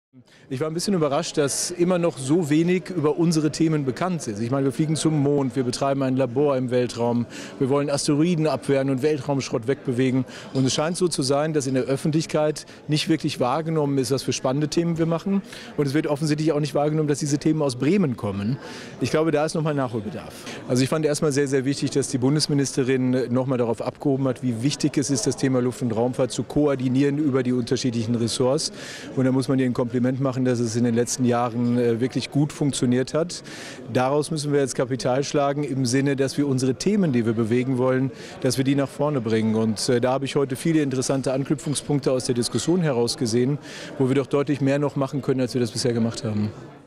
Ich war ein bisschen überrascht, dass immer noch so wenig über unsere Themen bekannt ist. Ich meine, wir fliegen zum Mond, wir betreiben ein Labor im Weltraum, wir wollen Asteroiden abwehren und Weltraumschrott wegbewegen. Und es scheint so zu sein, dass in der Öffentlichkeit nicht wirklich wahrgenommen ist, was für spannende Themen wir machen. Und es wird offensichtlich auch nicht wahrgenommen, dass diese Themen aus Bremen kommen. Ich glaube, da ist nochmal Nachholbedarf. Also ich fand erstmal sehr, sehr wichtig, dass die Bundesministerin nochmal darauf abgehoben hat, wie wichtig es ist, das Thema Luft- und Raumfahrt zu koordinieren über die unterschiedlichen Ressorts. Und da muss man ihr ein Kompliment machen, dass es in den letzten Jahren wirklich gut funktioniert hat. Daraus müssen wir jetzt Kapital schlagen im Sinne, dass wir unsere Themen, die wir bewegen wollen, dass wir die nach vorne bringen. Und da habe ich heute viele interessante Anknüpfungspunkte aus der Diskussion heraus gesehen, wo wir doch deutlich mehr noch machen können, als wir das bisher gemacht haben.